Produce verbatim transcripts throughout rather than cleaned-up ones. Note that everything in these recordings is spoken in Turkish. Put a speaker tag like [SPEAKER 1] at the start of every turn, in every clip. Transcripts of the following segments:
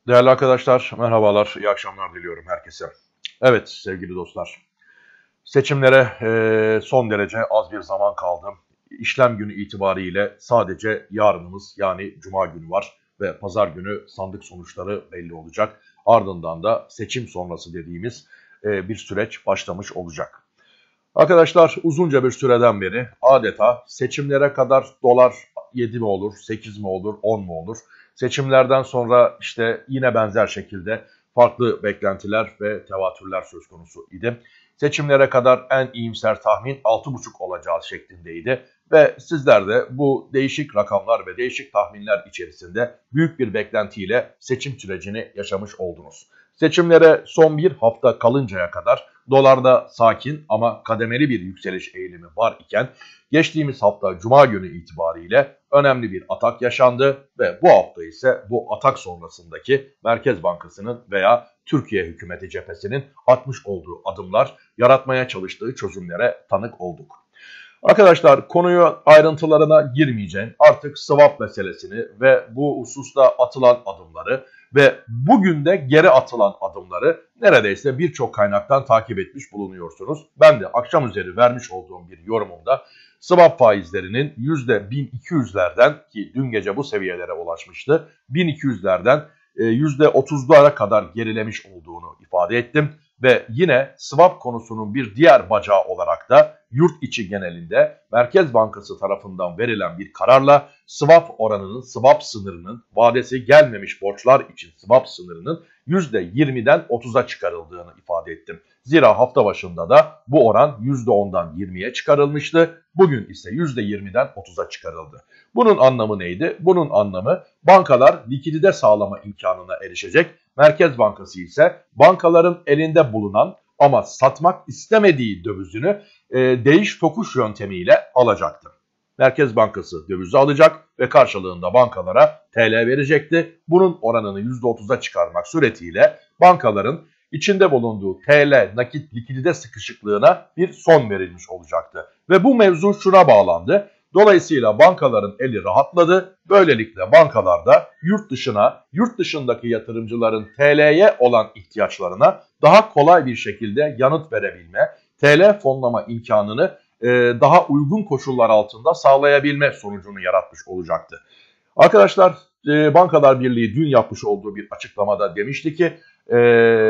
[SPEAKER 1] Değerli arkadaşlar, merhabalar, iyi akşamlar diliyorum herkese. Evet sevgili dostlar, seçimlere e, son derece az bir zaman kaldı. İşlem günü itibariyle sadece yarınımız yani Cuma günü var ve Pazar günü sandık sonuçları belli olacak. Ardından da seçim sonrası dediğimiz e, bir süreç başlamış olacak. Arkadaşlar uzunca bir süreden beri adeta seçimlere kadar dolar yedi mi olur, sekiz mi olur, on mu olur? Seçimlerden sonra işte yine benzer şekilde farklı beklentiler ve tevatürler söz konusu idi. Seçimlere kadar en iyimser tahmin altı buçuk olacağı şeklindeydi. Ve sizler de bu değişik rakamlar ve değişik tahminler içerisinde büyük bir beklentiyle seçim sürecini yaşamış oldunuz. Seçimlere son bir hafta kalıncaya kadar dolarda sakin ama kademeli bir yükseliş eğilimi var iken geçtiğimiz hafta Cuma günü itibariyle önemli bir atak yaşandı ve bu hafta ise bu atak sonrasındaki Merkez Bankası'nın veya Türkiye hükümeti cephesinin atmış olduğu adımlar, yaratmaya çalıştığı çözümlere tanık olduk. Arkadaşlar konuyu ayrıntılarına girmeyeceğim. Artık swap meselesini ve bu hususta atılan adımları ve bugün de geri atılan adımları neredeyse birçok kaynaktan takip etmiş bulunuyorsunuz. Ben de akşam üzeri vermiş olduğum bir yorumumda swap faizlerinin yüzde bin iki yüzlerden ki dün gece bu seviyelere ulaşmıştı, bin iki yüzlerden yüzde otuzlara kadar gerilemiş olduğunu ifade ettim. Ve yine swap konusunun bir diğer bacağı olarak da yurt içi genelinde Merkez Bankası tarafından verilen bir kararla swap oranının, swap sınırının, vadesi gelmemiş borçlar için swap sınırının yüzde yirmiden otuza çıkarıldığını ifade ettim. Zira hafta başında da bu oran yüzde ondan yirmiye çıkarılmıştı. Bugün ise yüzde yirmiden otuza çıkarıldı. Bunun anlamı neydi? Bunun anlamı bankalar likidite sağlama imkanına erişecek. Merkez Bankası ise bankaların elinde bulunan ama satmak istemediği dövizini e, değiş tokuş yöntemiyle alacaktır. Merkez Bankası dövizi alacak ve karşılığında bankalara T L verecekti. Bunun oranını yüzde otuza çıkarmak suretiyle bankaların içinde bulunduğu T L nakit likidite sıkışıklığına bir son verilmiş olacaktı. Ve bu mevzu şuna bağlandı. Dolayısıyla bankaların eli rahatladı. Böylelikle bankalarda yurt dışına, yurt dışındaki yatırımcıların T L'ye olan ihtiyaçlarına daha kolay bir şekilde yanıt verebilme, T L fonlama imkanını e, daha uygun koşullar altında sağlayabilme sonucunu yaratmış olacaktı. Arkadaşlar e, Bankalar Birliği dün yapmış olduğu bir açıklamada demişti ki e,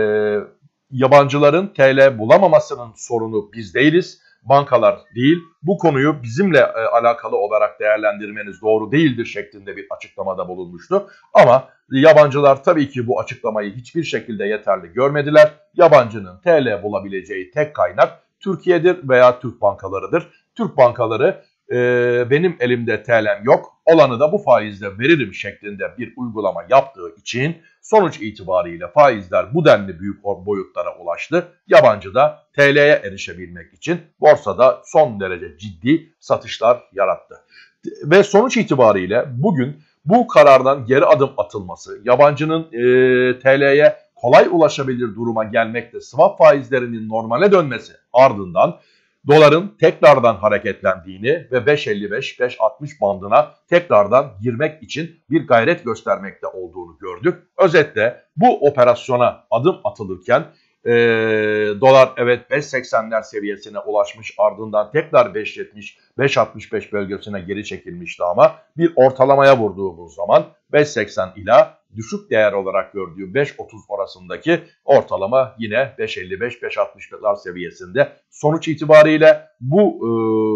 [SPEAKER 1] yabancıların T L bulamamasının sorunu biz değiliz. Bankalar değil, bu konuyu bizimle e, alakalı olarak değerlendirmeniz doğru değildir şeklinde bir açıklamada bulunmuştu. Ama yabancılar tabii ki bu açıklamayı hiçbir şekilde yeterli görmediler. Yabancının T L bulabileceği tek kaynak Türkiye'dir veya Türk bankalarıdır. Türk bankaları e, benim elimde T L'm yok, olanı da bu faizle veririm şeklinde bir uygulama yaptığı için sonuç itibariyle faizler bu denli büyük boyutlara ulaştı. Yabancı da T L'ye erişebilmek için borsada son derece ciddi satışlar yarattı. Ve sonuç itibariyle bugün bu karardan geri adım atılması, yabancının e, T L'ye kolay ulaşabilir duruma gelmekte, swap faizlerinin normale dönmesi ardından doların tekrardan hareketlendiğini ve beş elli beş beş altmış bandına tekrardan girmek için bir gayret göstermekte olduğunu gördük. Özetle bu operasyona adım atılırken e, dolar evet beş seksenler seviyesine ulaşmış, ardından tekrar beş yetmiş beş altmış beş bölgesine geri çekilmişti ama bir ortalamaya vurduğumuz zaman beş seksen ila düşük değer olarak gördüğü beş otuz arasındaki ortalama yine beş elli beş beş altmışlar seviyesinde. Sonuç itibariyle bu e,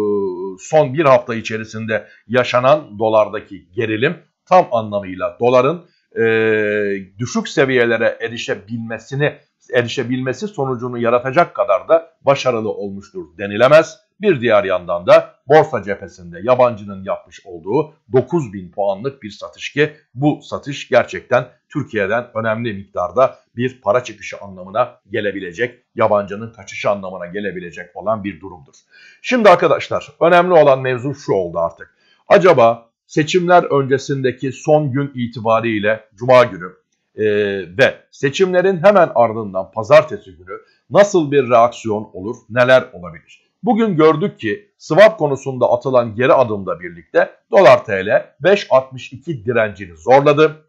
[SPEAKER 1] son bir hafta içerisinde yaşanan dolardaki gerilim tam anlamıyla doların e, düşük seviyelere erişebilmesini erişebilmesi sonucunu yaratacak kadar da başarılı olmuştur denilemez. Bir diğer yandan da borsa cephesinde yabancının yapmış olduğu dokuz bin puanlık bir satış ki bu satış gerçekten Türkiye'den önemli miktarda bir para çıkışı anlamına gelebilecek, yabancının kaçışı anlamına gelebilecek olan bir durumdur. Şimdi arkadaşlar önemli olan mevzu şu oldu artık. Acaba seçimler öncesindeki son gün itibariyle Cuma günü e, ve seçimlerin hemen ardından Pazartesi günü nasıl bir reaksiyon olur, neler olabilir? Bugün gördük ki swap konusunda atılan geri adımla birlikte dolar T L beş altmış iki direncini zorladı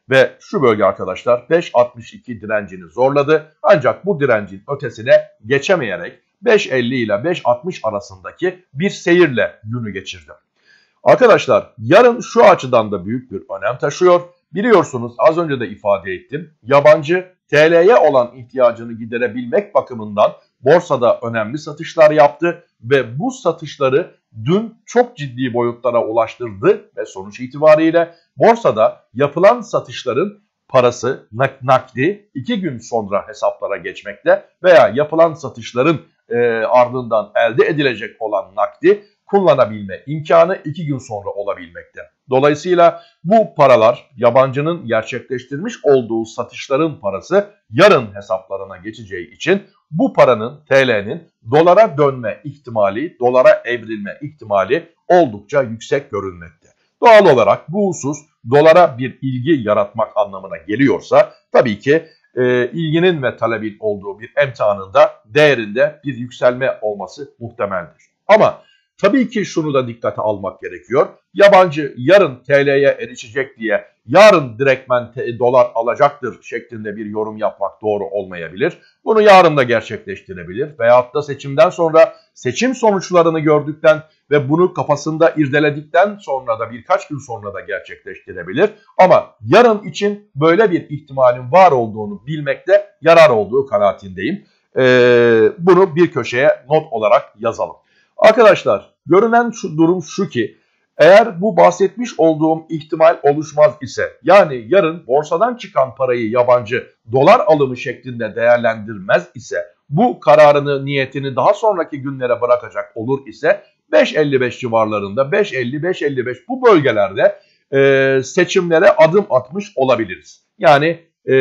[SPEAKER 1] Ve şu bölge arkadaşlar beş altmış iki direncini zorladı. Ancak bu direncin ötesine geçemeyerek beş elli ile beş altmış arasındaki bir seyirle günü geçirdi. Arkadaşlar yarın şu açıdan da büyük bir önem taşıyor. Biliyorsunuz az önce de ifade ettim. Yabancı T L'ye olan ihtiyacını giderebilmek bakımından borsada önemli satışlar yaptı ve bu satışları dün çok ciddi boyutlara ulaştırdı ve sonuç itibariyle borsada yapılan satışların parası nakdi iki gün sonra hesaplara geçmekte veya yapılan satışların e, ardından elde edilecek olan nakdi kullanabilme imkanı iki gün sonra olabilmekte. Dolayısıyla bu paralar yabancının gerçekleştirmiş olduğu satışların parası yarın hesaplarına geçeceği için bu paranın T L'nin dolara dönme ihtimali, dolara evrilme ihtimali oldukça yüksek görünmekte. Doğal olarak bu husus dolara bir ilgi yaratmak anlamına geliyorsa tabii ki e, ilginin ve talebin olduğu bir emtianında değerinde bir yükselme olması muhtemeldir. Ama tabii ki şunu da dikkate almak gerekiyor. Yabancı yarın T L'ye erişecek diye yarın direktmen dolar alacaktır şeklinde bir yorum yapmak doğru olmayabilir. Bunu yarın da gerçekleştirebilir veyahut da seçimden sonra seçim sonuçlarını gördükten ve bunu kafasında irdeledikten sonra da birkaç gün sonra da gerçekleştirebilir. Ama yarın için böyle bir ihtimalin var olduğunu bilmekte yarar olduğu kanaatindeyim. Ee, bunu bir köşeye not olarak yazalım. Arkadaşlar görünen şu durum şu ki eğer bu bahsetmiş olduğum ihtimal oluşmaz ise yani yarın borsadan çıkan parayı yabancı dolar alımı şeklinde değerlendirmez ise bu kararını niyetini daha sonraki günlere bırakacak olur ise beş elli beş civarlarında beş elli beş elli beş bu bölgelerde e, seçimlere adım atmış olabiliriz. Yani e,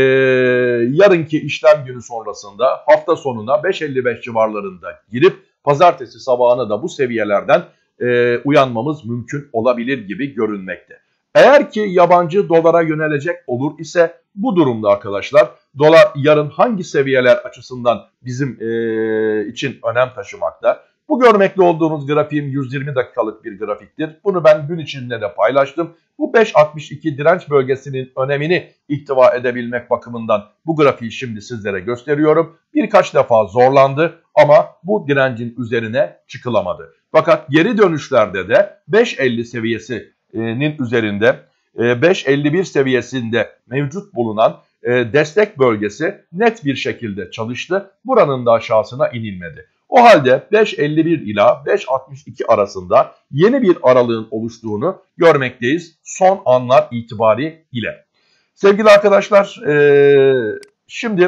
[SPEAKER 1] yarınki işlem günü sonrasında hafta sonuna beş elli beş civarlarında girip pazartesi sabahına da bu seviyelerden e, uyanmamız mümkün olabilir gibi görünmekte. Eğer ki yabancı dolara yönelecek olur ise bu durumda arkadaşlar dolar yarın hangi seviyeler açısından bizim e, için önem taşımakta? Bu görmekte olduğunuz grafiğim yüz yirmi dakikalık bir grafiktir. Bunu ben gün içinde de paylaştım. Bu beş altmış iki direnç bölgesinin önemini ihtiva edebilmek bakımından bu grafiği şimdi sizlere gösteriyorum. Birkaç defa zorlandı ama bu direncin üzerine çıkılamadı. Fakat geri dönüşlerde de beş elli seviyesinin üzerinde beş elli bir seviyesinde mevcut bulunan destek bölgesi net bir şekilde çalıştı. Buranın da aşağısına inilmedi. O halde beş elli bir ila beş altmış iki arasında yeni bir aralığın oluştuğunu görmekteyiz son anlar itibariyle. Sevgili arkadaşlar ee, şimdi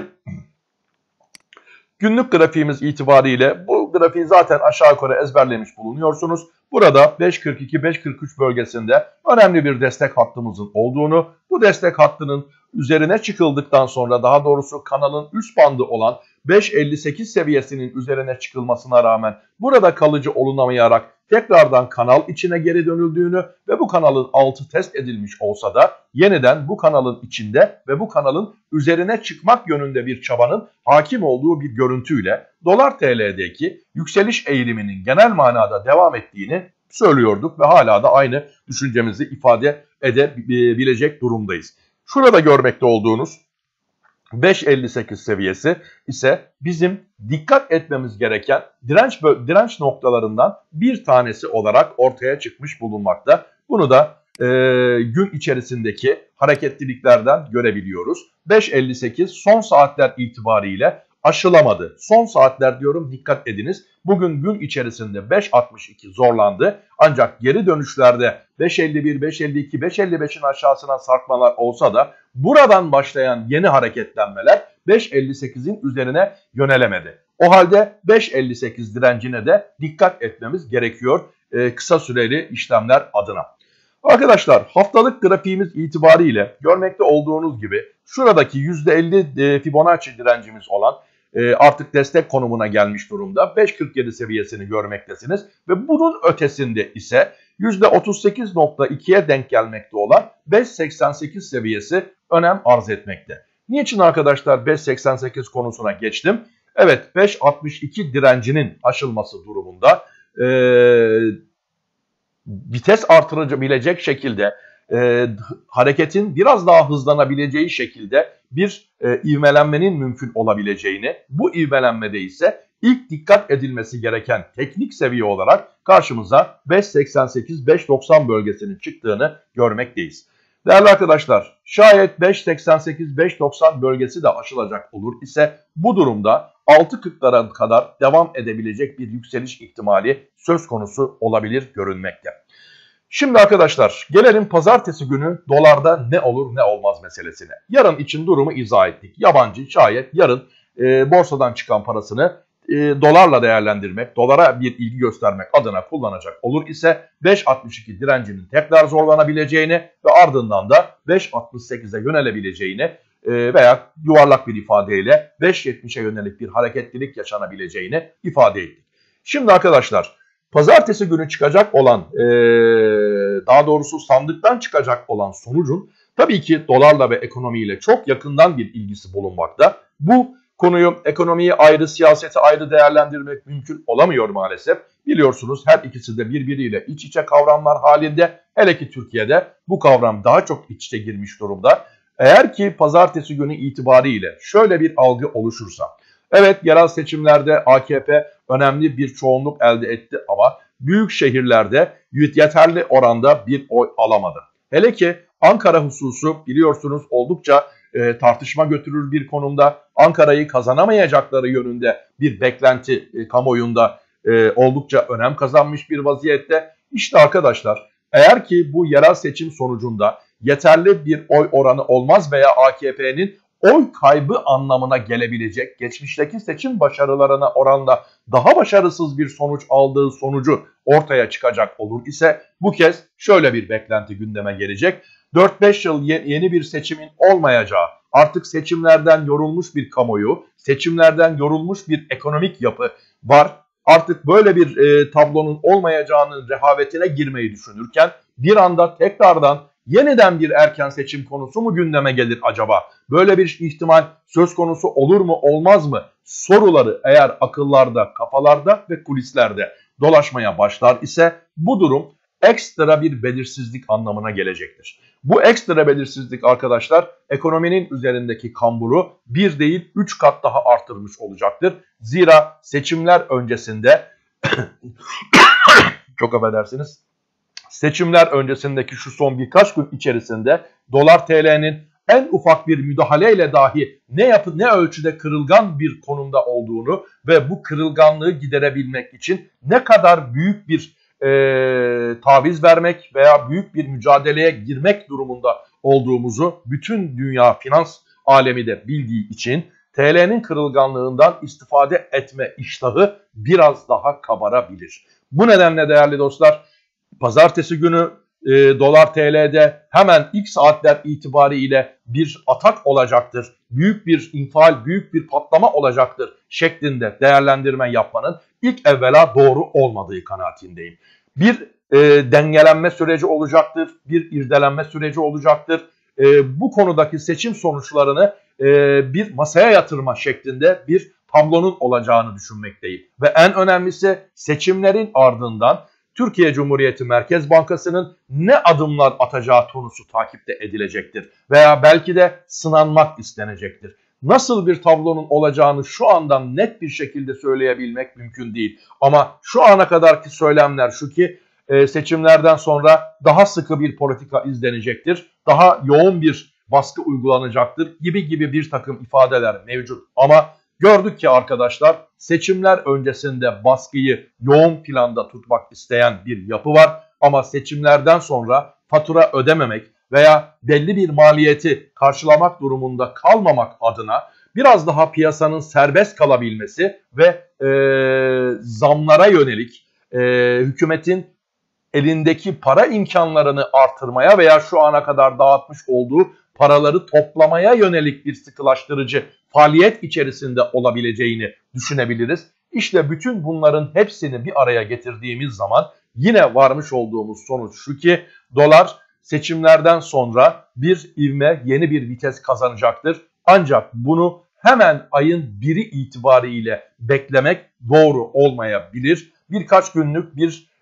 [SPEAKER 1] günlük grafiğimiz itibariyle bu grafiği zaten aşağı yukarı ezberlemiş bulunuyorsunuz. Burada beş kırk iki beş kırk üç bölgesinde önemli bir destek hattımızın olduğunu, bu destek hattının üzerine çıkıldıktan sonra daha doğrusu kanalın üst bandı olan beş elli sekiz seviyesinin üzerine çıkılmasına rağmen burada kalıcı olunamayarak tekrardan kanal içine geri dönüldüğünü ve bu kanalın altı test edilmiş olsa da yeniden bu kanalın içinde ve bu kanalın üzerine çıkmak yönünde bir çabanın hakim olduğu bir görüntüyle dolar T L'deki yükseliş eğiliminin genel manada devam ettiğini söylüyorduk ve hala da aynı düşüncemizi ifade edebilecek durumdayız. Şurada görmekte olduğunuz beş elli sekiz seviyesi ise bizim dikkat etmemiz gereken direnç direnç noktalarından bir tanesi olarak ortaya çıkmış bulunmakta. Bunu da e, gün içerisindeki hareketliliklerden görebiliyoruz. beş elli sekiz son saatler itibariyle aşılamadı. Son saatler diyorum, dikkat ediniz. Bugün gün içerisinde beş altmış iki zorlandı. Ancak geri dönüşlerde beş elli bir, beş elli iki, beş elli beşin aşağısına sarkmalar olsa da buradan başlayan yeni hareketlenmeler beş elli sekizin üzerine yönelemedi. O halde beş elli sekiz direncine de dikkat etmemiz gerekiyor e, kısa süreli işlemler adına. Arkadaşlar haftalık grafiğimiz itibariyle görmekte olduğunuz gibi şuradaki yüzde elli Fibonacci direncimiz olan artık destek konumuna gelmiş durumda. beş kırk yedi seviyesini görmektesiniz ve bunun ötesinde ise yüzde otuz sekiz nokta ikiye denk gelmekte olan beş seksen sekiz seviyesi önem arz etmekte. Niçin arkadaşlar beş seksen sekiz konusuna geçtim? Evet, beş altmış iki direncinin aşılması durumunda ee, vites artırabilecek şekilde e, hareketin biraz daha hızlanabileceği şekilde bir e, ivmelenmenin mümkün olabileceğini, bu ivmelenmede ise ilk dikkat edilmesi gereken teknik seviye olarak karşımıza beş seksen sekiz beş doksan bölgesinin çıktığını görmekteyiz. Değerli arkadaşlar, şayet beş seksen sekiz beş doksan bölgesi de aşılacak olur ise bu durumda altı kırklara kadar devam edebilecek bir yükseliş ihtimali söz konusu olabilir görünmekte. Şimdi arkadaşlar gelelim pazartesi günü dolarda ne olur ne olmaz meselesine. Yarın için durumu izah ettik. Yabancı şayet yarın e, borsadan çıkan parasını e, dolarla değerlendirmek, dolara bir ilgi göstermek adına kullanacak olur ise beş altmış iki direncinin tekrar zorlanabileceğini ve ardından da beş altmış sekize yönelebileceğini e, veya yuvarlak bir ifadeyle beş yetmişe yönelik bir hareketlilik yaşanabileceğini ifade ettik. Şimdi arkadaşlar pazartesi günü çıkacak olan, e, daha doğrusu sandıktan çıkacak olan sonucun tabii ki dolarla ve ekonomiyle çok yakından bir ilgisi bulunmakta. Bu konuyu, ekonomiyi ayrı, siyaseti ayrı değerlendirmek mümkün olamıyor maalesef. Biliyorsunuz her ikisi de birbiriyle iç içe kavramlar halinde. Hele ki Türkiye'de bu kavram daha çok iç içe girmiş durumda. Eğer ki pazartesi günü itibariyle şöyle bir algı oluşursa, evet yerel seçimlerde A K P önemli bir çoğunluk elde etti ama büyük şehirlerde yeterli oranda bir oy alamadı. Hele ki Ankara hususu biliyorsunuz oldukça e, tartışma götürür bir konumda. Ankara'yı kazanamayacakları yönünde bir beklenti e, kamuoyunda e, oldukça önem kazanmış bir vaziyette. İşte arkadaşlar eğer ki bu yerel seçim sonucunda yeterli bir oy oranı olmaz veya A K P'nin oy kaybı anlamına gelebilecek, geçmişteki seçim başarılarına oranla daha başarısız bir sonuç aldığı sonucu ortaya çıkacak olur ise bu kez şöyle bir beklenti gündeme gelecek. dört beş yıl yeni bir seçimin olmayacağı, artık seçimlerden yorulmuş bir kamuoyu, seçimlerden yorulmuş bir ekonomik yapı var. Artık böyle bir e, tablonun olmayacağının rehavetine girmeyi düşünürken bir anda tekrardan yeniden bir erken seçim konusu mu gündeme gelir acaba? Böyle bir ihtimal söz konusu olur mu olmaz mı? Soruları eğer akıllarda, kafalarda ve kulislerde dolaşmaya başlar ise bu durum ekstra bir belirsizlik anlamına gelecektir. Bu ekstra belirsizlik arkadaşlar ekonominin üzerindeki kamburu bir değil üç kat daha artırmış olacaktır. Zira seçimler öncesinde çok affedersiniz. Seçimler öncesindeki şu son birkaç gün içerisinde dolar T L'nin en ufak bir müdahaleyle dahi ne yapı ne ölçüde kırılgan bir konumda olduğunu ve bu kırılganlığı giderebilmek için ne kadar büyük bir e, taviz vermek veya büyük bir mücadeleye girmek durumunda olduğumuzu bütün dünya finans alemi de bildiği için T L'nin kırılganlığından istifade etme iştahı biraz daha kabarabilir. Bu nedenle değerli dostlar, pazartesi günü e, dolar T L'de hemen ilk saatler itibariyle bir atak olacaktır. Büyük bir infial, büyük bir patlama olacaktır şeklinde değerlendirme yapmanın ilk evvela doğru olmadığı kanaatindeyim. Bir e, dengelenme süreci olacaktır, bir irdelenme süreci olacaktır. E, bu konudaki seçim sonuçlarını e, bir masaya yatırma şeklinde bir tablonun olacağını düşünmekteyim. Ve en önemlisi seçimlerin ardından Türkiye Cumhuriyeti Merkez Bankası'nın ne adımlar atacağı konusu takipte edilecektir. Veya belki de sınanmak istenecektir. Nasıl bir tablonun olacağını şu andan net bir şekilde söyleyebilmek mümkün değil. Ama şu ana kadarki söylemler şu ki seçimlerden sonra daha sıkı bir politika izlenecektir. Daha yoğun bir baskı uygulanacaktır gibi gibi bir takım ifadeler mevcut. Ama gördük ki arkadaşlar seçimler öncesinde baskıyı yoğun planda tutmak isteyen bir yapı var. Ama seçimlerden sonra fatura ödememek veya belli bir maliyeti karşılamak durumunda kalmamak adına biraz daha piyasanın serbest kalabilmesi ve e, zamlara yönelik e, hükümetin elindeki para imkanlarını artırmaya veya şu ana kadar dağıtmış olduğu paraları toplamaya yönelik bir sıkılaştırıcı faaliyet içerisinde olabileceğini düşünebiliriz. İşte bütün bunların hepsini bir araya getirdiğimiz zaman yine varmış olduğumuz sonuç şu ki dolar seçimlerden sonra bir ivme, yeni bir vites kazanacaktır. Ancak bunu hemen ayın biri itibariyle beklemek doğru olmayabilir. Birkaç günlük bir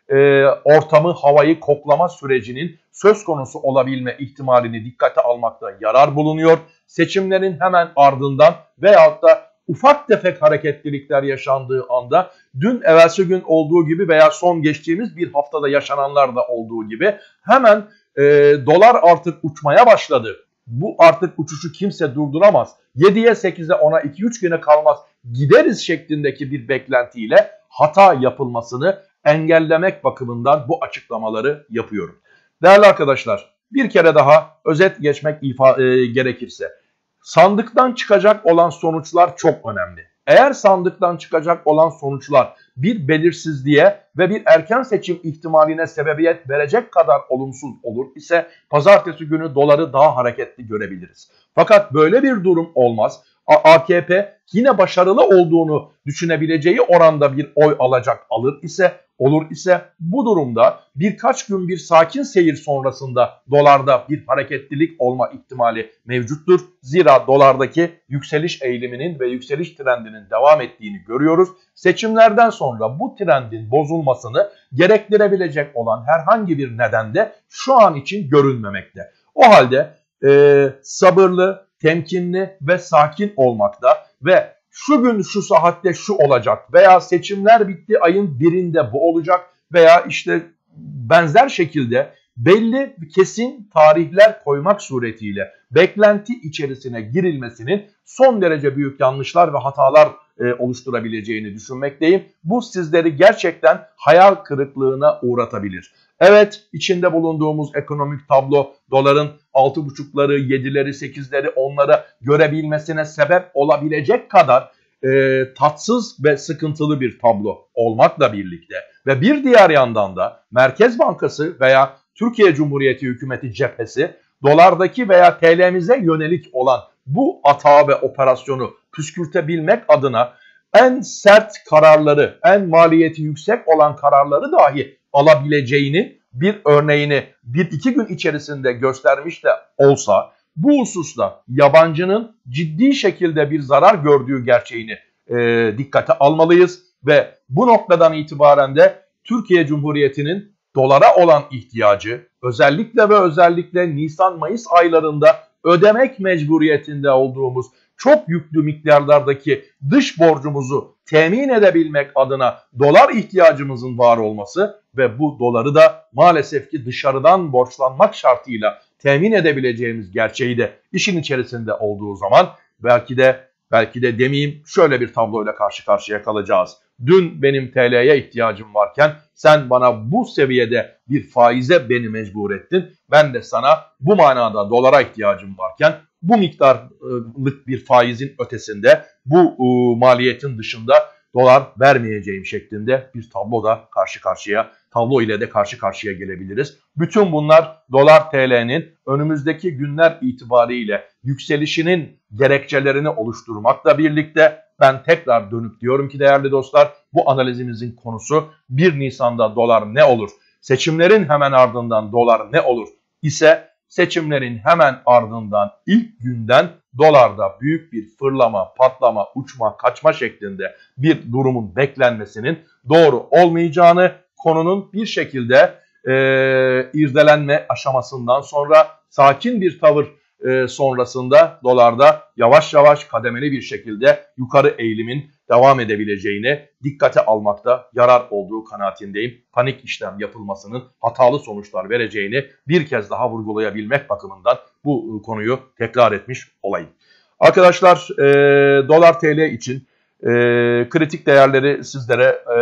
[SPEAKER 1] e, ortamı, havayı koklama sürecinin söz konusu olabilme ihtimalini dikkate almakta yarar bulunuyor. Seçimlerin hemen ardından veyahut da ufak tefek hareketlilikler yaşandığı anda, dün evvelsi gün olduğu gibi veya son geçtiğimiz bir haftada yaşananlar da olduğu gibi hemen e, dolar artık uçmaya başladı. Bu artık uçuşu kimse durduramaz. yediye sekize ona iki üç güne kalmaz gideriz şeklindeki bir beklentiyle hata yapılmasını engellemek bakımından bu açıklamaları yapıyorum. Değerli arkadaşlar, bir kere daha özet geçmek e, gerekirse, sandıktan çıkacak olan sonuçlar çok önemli. Eğer sandıktan çıkacak olan sonuçlar bir belirsizliğe ve bir erken seçim ihtimaline sebebiyet verecek kadar olumsuz olur ise pazartesi günü doları daha hareketli görebiliriz. Fakat böyle bir durum olmaz. A K P yine başarılı olduğunu düşünebileceği oranda bir oy alacak alır ise olur ise bu durumda birkaç gün bir sakin seyir sonrasında dolarda bir hareketlilik olma ihtimali mevcuttur. Zira dolardaki yükseliş eğiliminin ve yükseliş trendinin devam ettiğini görüyoruz. Seçimlerden sonra bu trendin bozulmasını gerektirebilecek olan herhangi bir neden de şu an için görünmemekte. O halde e, sabırlı, temkinli ve sakin olmakta ve şu gün şu saatte şu olacak veya seçimler bitti ayın birinde bu olacak veya işte benzer şekilde belli kesin tarihler koymak suretiyle beklenti içerisine girilmesinin son derece büyük yanlışlar ve hatalar e, oluşturabileceğini düşünmekteyim. Bu sizleri gerçekten hayal kırıklığına uğratabilir. Evet, içinde bulunduğumuz ekonomik tablo doların altı buçukları, yedileri, sekizleri onlara görebilmesine sebep olabilecek kadar e, tatsız ve sıkıntılı bir tablo olmakla birlikte ve bir diğer yandan da Merkez Bankası veya Türkiye Cumhuriyeti Hükümeti cephesi dolardaki veya T L'mize yönelik olan bu atağı ve operasyonu püskürtebilmek adına en sert kararları, en maliyeti yüksek olan kararları dahi alabileceğini bir örneğini bir iki gün içerisinde göstermiş de olsa bu hususta yabancının ciddi şekilde bir zarar gördüğü gerçeğini e, dikkate almalıyız ve bu noktadan itibaren de Türkiye Cumhuriyeti'nin dolara olan ihtiyacı özellikle ve özellikle Nisan-Mayıs aylarında ödemek mecburiyetinde olduğumuz çok yüklü miktarlardaki dış borcumuzu temin edebilmek adına dolar ihtiyacımızın var olması ve bu doları da maalesef ki dışarıdan borçlanmak şartıyla temin edebileceğimiz gerçeği de işin içerisinde olduğu zaman belki de belki de demeyeyim şöyle bir tabloyla karşı karşıya kalacağız. Dün benim T L'ye ihtiyacım varken sen bana bu seviyede bir faize beni mecbur ettin. Ben de sana bu manada dolara ihtiyacım varken bu miktarlık bir faizin ötesinde bu e, maliyetin dışında dolar vermeyeceğim şeklinde bir tablo da karşı karşıya, tablo ile de karşı karşıya gelebiliriz. Bütün bunlar dolar T L'nin önümüzdeki günler itibariyle yükselişinin gerekçelerini oluşturmakla birlikte ben tekrar dönüp diyorum ki değerli dostlar, bu analizimizin konusu bir Nisan'da dolar ne olur? Seçimlerin hemen ardından dolar ne olur ise seçimlerin hemen ardından ilk günden dolarda büyük bir fırlama, patlama, uçma, kaçma şeklinde bir durumun beklenmesinin doğru olmayacağını, konunun bir şekilde e, irdelenme aşamasından sonra sakin bir tavır e, sonrasında dolarda yavaş yavaş kademeli bir şekilde yukarı eğilimin devam edebileceğine dikkate almakta yarar olduğu kanaatindeyim. Panik işlem yapılmasının hatalı sonuçlar vereceğini bir kez daha vurgulayabilmek bakımından bu konuyu tekrar etmiş olayım. Arkadaşlar e, dolar T L için e, kritik değerleri sizlere e,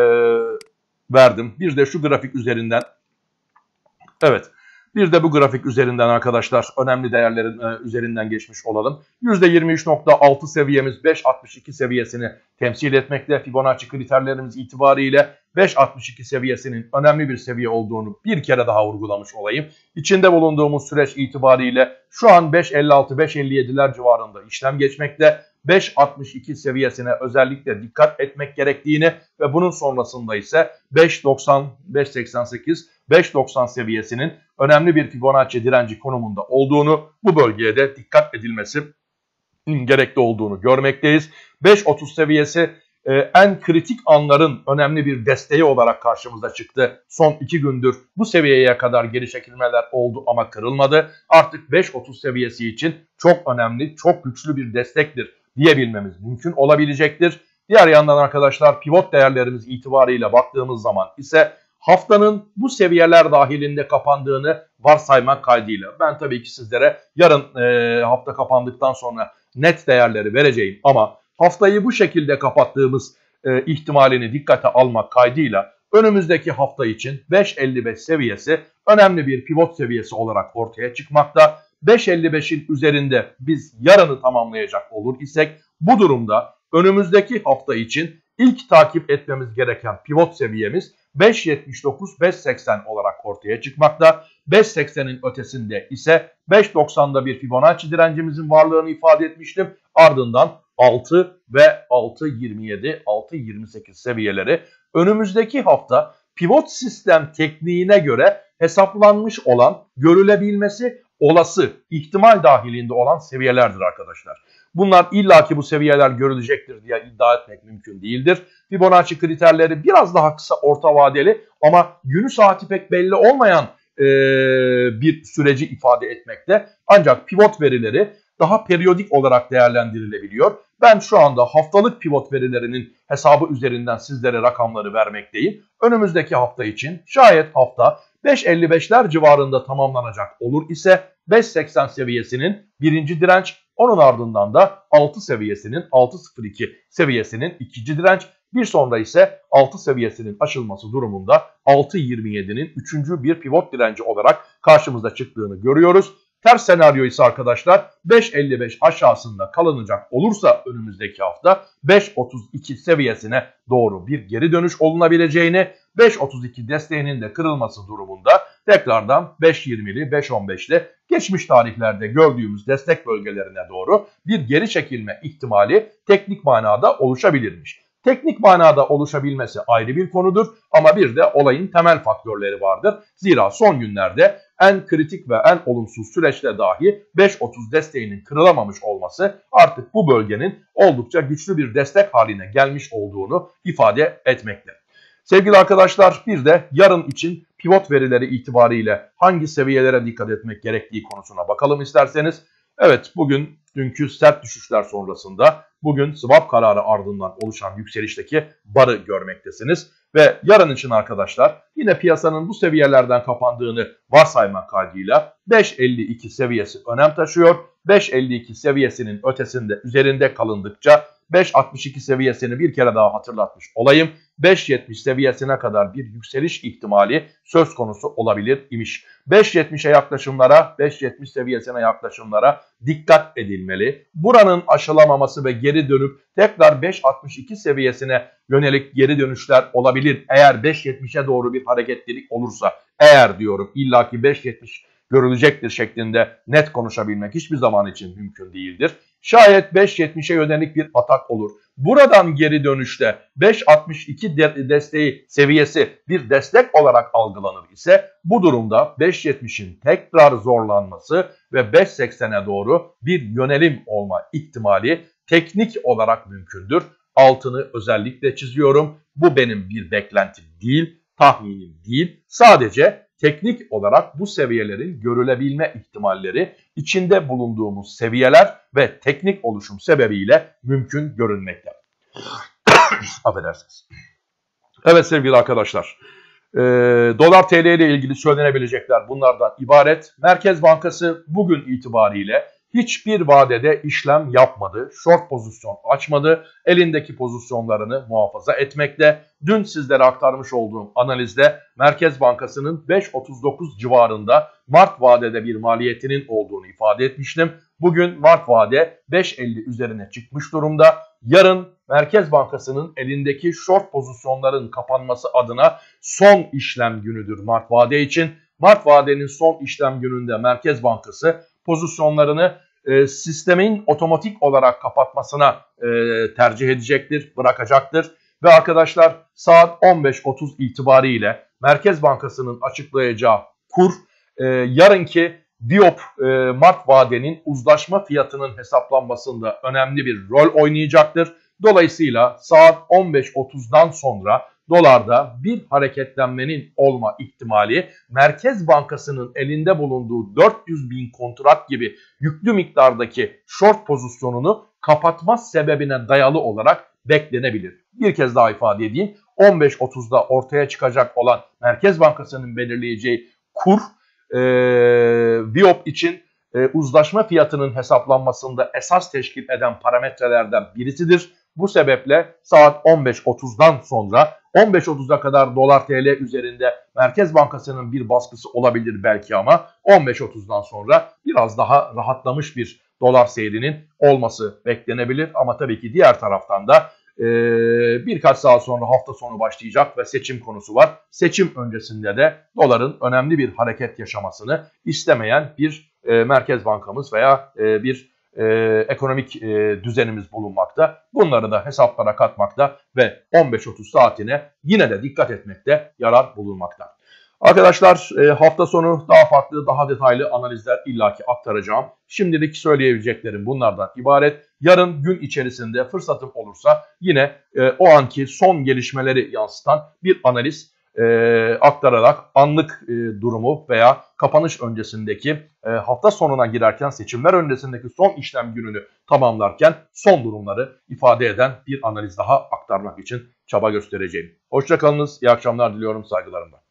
[SPEAKER 1] verdim. Bir de şu grafik üzerinden, evet. Bir de bu grafik üzerinden arkadaşlar önemli değerlerin e, üzerinden geçmiş olalım. yüzde yirmi üç nokta altı seviyemiz beş nokta altmış iki seviyesini temsil etmekte. Fibonacci kriterlerimiz itibariyle beş nokta altmış iki seviyesinin önemli bir seviye olduğunu bir kere daha vurgulamış olayım. İçinde bulunduğumuz süreç itibariyle şu an beş nokta elli altı beş nokta elli yediler civarında işlem geçmekte. beş nokta altmış iki seviyesine özellikle dikkat etmek gerektiğini ve bunun sonrasında ise beş nokta doksan beş nokta seksen sekiz beş nokta doksan seviyesinin önemli bir Fibonacci direnci konumunda olduğunu, bu bölgeye de dikkat edilmesi gerekli olduğunu görmekteyiz. beş nokta otuz seviyesi e, en kritik anların önemli bir desteği olarak karşımıza çıktı. Son iki gündür bu seviyeye kadar geri çekilmeler oldu ama kırılmadı. Artık beş otuz seviyesi için çok önemli, çok güçlü bir destektir diyebilmemiz mümkün olabilecektir. Diğer yandan arkadaşlar pivot değerlerimiz itibarıyla baktığımız zaman ise haftanın bu seviyeler dahilinde kapandığını varsaymak kaydıyla. Ben tabii ki sizlere yarın e, hafta kapandıktan sonra net değerleri vereceğim ama haftayı bu şekilde kapattığımız e, ihtimalini dikkate almak kaydıyla önümüzdeki hafta için beş elli beş seviyesi önemli bir pivot seviyesi olarak ortaya çıkmakta. beş elli beşin üzerinde biz yarını tamamlayacak olur isek bu durumda önümüzdeki hafta için ilk takip etmemiz gereken pivot seviyemiz beş yetmiş dokuz beş seksen olarak ortaya çıkmakta. beş seksenin ötesinde ise beş doksanda bir Fibonacci direncimizin varlığını ifade etmiştim. Ardından altı ve altı yirmi yedi altı yirmi sekiz seviyeleri önümüzdeki hafta pivot sistem tekniğine göre hesaplanmış olan, görülebilmesi olası, ihtimal dahilinde olan seviyelerdir arkadaşlar. Bunlar illaki bu seviyeler görülecektir diye iddia etmek mümkün değildir. Fibonacci kriterleri biraz daha kısa orta vadeli ama günü saati pek belli olmayan e, bir süreci ifade etmekte. Ancak pivot verileri daha periyodik olarak değerlendirilebiliyor. Ben şu anda haftalık pivot verilerinin hesabı üzerinden sizlere rakamları vermekteyim. Önümüzdeki hafta için şayet hafta beş elli beşler civarında tamamlanacak olur ise beş seksen seviyesinin birinci direnç, onun ardından da altı seviyesinin altı sıfır iki seviyesinin ikinci direnç, bir sonra ise altı seviyesinin aşılması durumunda altı yirmi yedinin üçüncü bir pivot direnci olarak karşımıza çıktığını görüyoruz. Ters senaryo ise arkadaşlar beş elli beş aşağısında kalınacak olursa önümüzdeki hafta beş otuz iki seviyesine doğru bir geri dönüş olunabileceğini, beş otuz iki desteğinin de kırılması durumunda tekrardan beş yirmili beş on beşli geçmiş tarihlerde gördüğümüz destek bölgelerine doğru bir geri çekilme ihtimali teknik manada oluşabilirmiş. Teknik manada oluşabilmesi ayrı bir konudur ama bir de olayın temel faktörleri vardır. Zira son günlerde en kritik ve en olumsuz süreçte dahi beş otuz desteğinin kırılamamış olması artık bu bölgenin oldukça güçlü bir destek haline gelmiş olduğunu ifade etmekte. Sevgili arkadaşlar, bir de yarın için pivot verileri itibariyle hangi seviyelere dikkat etmek gerektiği konusuna bakalım isterseniz. Evet, bugün dünkü sert düşüşler sonrasında bugün swap kararı ardından oluşan yükselişteki barı görmektesiniz. Ve yarın için arkadaşlar yine piyasanın bu seviyelerden kapandığını varsaymak kaydıyla beş elli iki seviyesi önem taşıyor. beş elli iki seviyesinin ötesinde üzerinde kalındıkça beş altmış iki seviyesini bir kere daha hatırlatmış olayım. beş yetmiş seviyesine kadar bir yükseliş ihtimali söz konusu olabilir imiş. beş yetmişe yaklaşımlara, beş yetmiş seviyesine yaklaşımlara dikkat edilmeli. Buranın aşılamaması ve geri dönüp tekrar beş altmış iki seviyesine yönelik geri dönüşler olabilir. Eğer beş yetmişe doğru bir hareketlilik olursa, eğer diyorum illaki beş yetmiş görülecektir şeklinde net konuşabilmek hiçbir zaman için mümkün değildir. Şayet beş yetmişe yönelik bir atak olur. Buradan geri dönüşte beş altmış iki de desteği seviyesi bir destek olarak algılanır ise bu durumda beş yetmişin tekrar zorlanması ve beş seksene doğru bir yönelim olma ihtimali teknik olarak mümkündür. Altını özellikle çiziyorum. Bu benim bir beklentim değil, tahminim değil. Sadece teknik olarak bu seviyelerin görülebilme ihtimalleri içinde bulunduğumuz seviyeler ve teknik oluşum sebebiyle mümkün görünmekte. Affedersiniz. Evet sevgili arkadaşlar, e, dolar T L ile ilgili söylenebilecekler bunlardan ibaret. Merkez Bankası bugün itibariyle hiçbir vadede işlem yapmadı, short pozisyon açmadı, elindeki pozisyonlarını muhafaza etmekte. Dün sizlere aktarmış olduğum analizde Merkez Bankası'nın beş otuz dokuz civarında Mart vadede bir maliyetinin olduğunu ifade etmiştim. Bugün Mart vade beş elli üzerine çıkmış durumda. Yarın Merkez Bankası'nın elindeki short pozisyonların kapanması adına son işlem günüdür Mart vade için. Mart vadenin son işlem gününde Merkez Bankası pozisyonlarını e, sistemin otomatik olarak kapatmasına e, tercih edecektir, bırakacaktır. Ve arkadaşlar saat on beş otuz itibariyle Merkez Bankası'nın açıklayacağı kur e, yarınki Diop e, Mart vadenin uzlaşma fiyatının hesaplanmasında önemli bir rol oynayacaktır. Dolayısıyla saat on beş otuzdan sonra dolarda bir hareketlenmenin olma ihtimali Merkez Bankası'nın elinde bulunduğu dört yüz bin kontrat gibi yüklü miktardaki short pozisyonunu kapatma sebebine dayalı olarak beklenebilir. Bir kez daha ifade edeyim. on beş otuzda ortaya çıkacak olan Merkez Bankası'nın belirleyeceği kur e, Viyop için e, uzlaşma fiyatının hesaplanmasında esas teşkil eden parametrelerden birisidir. Bu sebeple saat on beş otuzdan sonra on beş otuza kadar dolar T L üzerinde Merkez Bankası'nın bir baskısı olabilir belki ama on beş otuzdan sonra biraz daha rahatlamış bir dolar seyrinin olması beklenebilir. Ama tabii ki diğer taraftan da e, birkaç saat sonra hafta sonu başlayacak ve seçim konusu var. Seçim öncesinde de doların önemli bir hareket yaşamasını istemeyen bir e, Merkez Bankamız veya e, bir e, ekonomik e, düzenimiz bulunmakta. Bunları da hesaplara katmakta ve on beş otuz saatine yine de dikkat etmekte yarar bulunmakta. Arkadaşlar e, hafta sonu daha farklı, daha detaylı analizler illaki aktaracağım. Şimdilik söyleyebileceklerim bunlardan ibaret. Yarın gün içerisinde fırsatım olursa yine e, o anki son gelişmeleri yansıtan bir analiz e, aktararak anlık e, durumu veya kapanış öncesindeki e, hafta sonuna girerken seçimler öncesindeki son işlem gününü tamamlarken son durumları ifade eden bir analiz daha aktarmak için çaba göstereceğim. Hoşça kalınız, iyi akşamlar diliyorum saygılarımla.